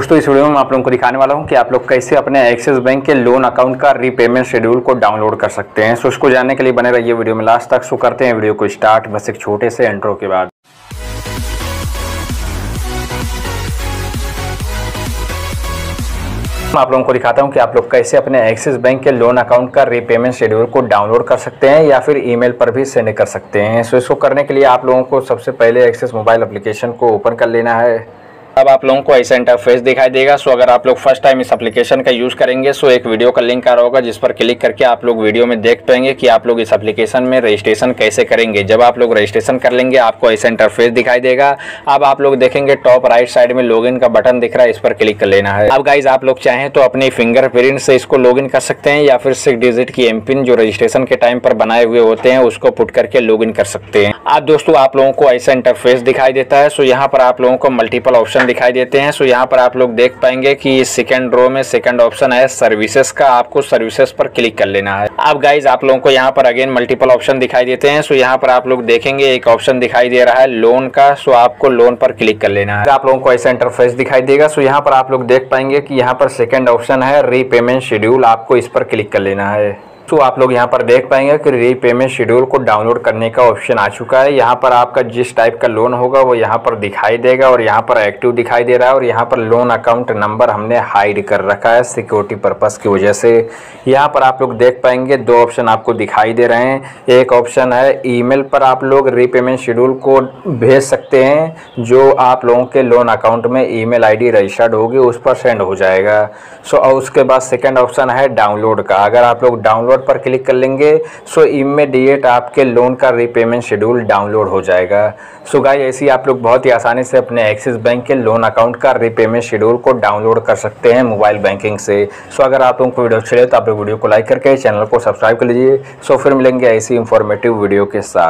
दोस्तों इस वीडियो में मैं आप लोगों को दिखाने वाला हूं कि आप लोग कैसे अपने एक्सिस बैंक के लोन अकाउंट का रीपेमेंट शेड्यूल को डाउनलोड कर सकते हैं। सो इसको जानने के लिए बने रहिए वीडियो में लास्ट तक। सो करते हैं वीडियो को स्टार्ट बस एक छोटे से इंट्रो के बाद। मैं आप लोगों को दिखाता हूं कि आप लोग कैसे अपने एक्सिस बैंक के लोन अकाउंट का रीपेमेंट शेड्यूल को डाउनलोड कर सकते हैं या फिर ईमेल पर भी सेंड कर सकते हैं। सो इसको करने के लिए आप लोगों को सबसे पहले एक्सिस मोबाइल एप्लीकेशन को ओपन कर लेना है। अब आप लोगों को ऐसा इंटरफेस दिखाई देगा। सो अगर आप लोग फर्स्ट टाइम इस एप्लीकेशन का यूज़ करेंगे सो एक वीडियो का लिंक आ रहा होगा जिस पर क्लिक करके आप लोग वीडियो में देख पाएंगे कि आप लोग इस एप्लीकेशन में रजिस्ट्रेशन कैसे करेंगे। जब आप लोग रजिस्ट्रेशन कर लेंगे आपको ऐसा इंटरफेस दिखाई देगा। अब आप लोग देखेंगे टॉप राइट साइड में लॉगिन का बटन दिख रहा है, इस पर क्लिक कर लेना है। अब गाइज आप लोग चाहें तो अपनी फिंगरप्रिंट से इसको लॉगिन कर सकते हैं या फिर 6 डिजिट की एमपिन जो रजिस्ट्रेशन के टाइम पर बनाए हुए होते हैं उसको पुट करके लॉगिन कर सकते हैं। अब दोस्तों आप लोगों को ऐसा इंटरफेस दिखाई देता है। सो यहाँ पर आप लोगों को मल्टीपल ऑप्शन दिखाई देते हैं। तो यहाँ पर आप लोग देख पाएंगे कि सेकंड रो में सेकंड ऑप्शन है सर्विसेज का, आपको सर्विसेज पर क्लिक कर लेना है। अब गाइज आप लोगों को यहाँ पर अगेन मल्टीपल ऑप्शन दिखाई देते हैं। सो यहाँ पर आप लोग देखेंगे एक ऑप्शन दिखाई दे रहा है लोन का। सो आपको लोन पर क्लिक कर लेना है। आप लोगों को ऐसा इंटरफेस दिखाई देगा। सो यहाँ पर आप लोग देख पाएंगे कि यहाँ पर सेकंड ऑप्शन है रीपेमेंट शेड्यूल, आपको इस पर क्लिक कर लेना है। तो आप लोग यहाँ पर देख पाएंगे कि रीपेमेंट शेड्यूल को डाउनलोड करने का ऑप्शन आ चुका है। यहाँ पर आपका जिस टाइप का लोन होगा वो यहाँ पर दिखाई देगा और यहाँ पर एक्टिव दिखाई दे रहा है और यहाँ पर लोन अकाउंट नंबर हमने हाइड कर रखा है सिक्योरिटी पर्पस की वजह से। यहाँ पर आप लोग देख पाएंगे 2 ऑप्शन आपको दिखाई दे रहे हैं। एक ऑप्शन है ईमेल पर आप लोग रीपेमेंट शेड्यूल को भेज सकते हैं, जो आप लोगों के लोन अकाउंट में ईमेल आईडी रजिस्टर्ड होगी उस पर सेंड हो जाएगा। सो और उसके बाद सेकेंड ऑप्शन है डाउनलोड का। अगर आप लोग डाउनलोड पर क्लिक कर लेंगे सो इमीडिएट आपके लोन का रीपेमेंट शेड्यूल डाउनलोड हो जाएगा। सो गाइस ऐसे ही आप लोग बहुत ही आसानी से अपने एक्सिस बैंक के लोन अकाउंट का रीपेमेंट शेड्यूल को डाउनलोड कर सकते हैं मोबाइल बैंकिंग से। सो अगर आप लोगों को वीडियो अच्छी लगे तो आप वीडियो को लाइक करके चैनल को सब्सक्राइब कर लीजिए। सो फिर मिलेंगे ऐसी इंफॉर्मेटिव वीडियो के साथ।